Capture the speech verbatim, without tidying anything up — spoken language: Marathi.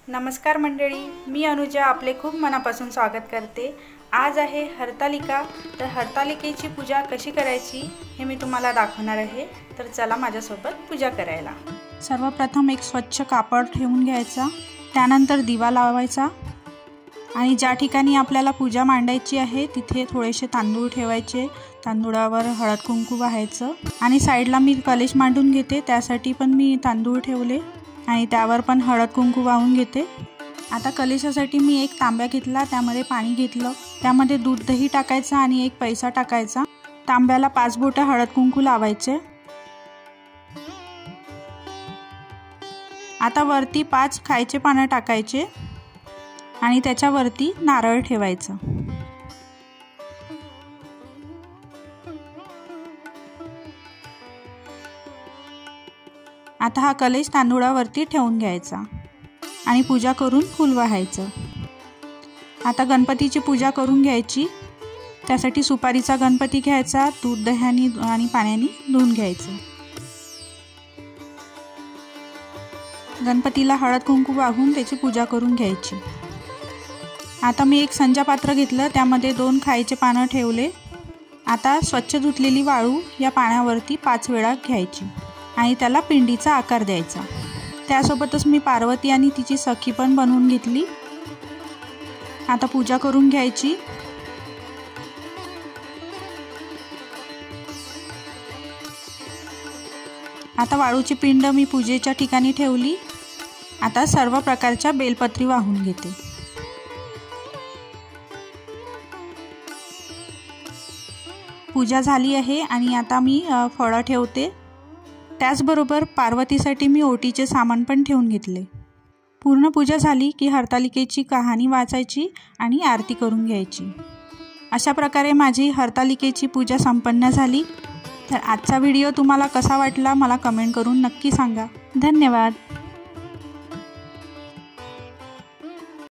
नमस्कार मंडळी, मी अनुजा आपले खूप मनापासून स्वागत करते। आज आहे हरतालिका, तर हरतालिकेची पूजा कशी करायची हे मी तुम्हाला दाखवणार आहे। तर चला माझ्यासोबत पूजा करायला। सर्वप्रथम एक स्वच्छ कापड ठेवून घ्यायचा, त्यानंतर दिवा लावायचा आणि ज्या ठिकाणी आपल्याला पूजा मांडायची आहे तिथे थोडेसे तांदूळ ठेवायचे। तांदूळावर हळद कुंकू वाहायचं आणि साइडला मी कलश मांडून घेते, त्यासाठी पण मी तांदूळ ठेवले आणि त्यावर पण हळद कुंकू वाहून घेते। आता कलशासाठी मी एक तांब्या घेतला, त्यामध्ये पाणी घेतलं, त्यामध्ये दूध दही टाकायचं आणि एक पैसा टाकायचा। तांब्याला पाच बोटे हळद कुंकू लावायचे। आता वरती पाच खायचे पानं टाकायचे आणि त्याच्यावरती नारळ ठेवायचं। आता हा कलश तांदूळावरती ठेवून घ्यायचा आणि पूजा करून फूल वाहायचं। आता गणपतीची पूजा करून घ्यायची, त्यासाठी सुपारीचा गणपती घ्यायचा, दूध दह्याने आणि पाण्याने धुवून घ्यायचं। गणपतीला हळद कुंकू वाहून त्याची पूजा करून घ्यायची। आता मी एक संजा पात्र घेतलं, त्यामध्ये दोन खायचे पानं ठेवले। आता स्वच्छ धुतलेली वाळू या पाण्यावरती पाच वेळा घ्यायची आणि त्याला पिंडीचा आकार द्यायचा। त्यासोबतच मी पार्वती आणि तिची सखी पण बनवून घेतली। आता पूजा करून घ्यायची। आता वाळूची पिंड मी पूजेच्या ठिकाणी ठेवली। आता सर्व प्रकारच्या बेलपत्री वाहून घेते। पूजा झाली आहे आणि आता मी फळं ठेवते। त्याचबरोबर पार्वतीसाठी मी ओटीचे सामान पण ठेवून घेतले। पूर्ण पूजा झाली की हरतालिकेची कहाणी वाचायची आणि आरती करून घ्यायची। अशा प्रकारे माझी हरतालिकेची पूजा संपन्न झाली। तर आजचा व्हिडिओ तुम्हाला कसा वाटला मला कमेंट करून नक्की सांगा। धन्यवाद।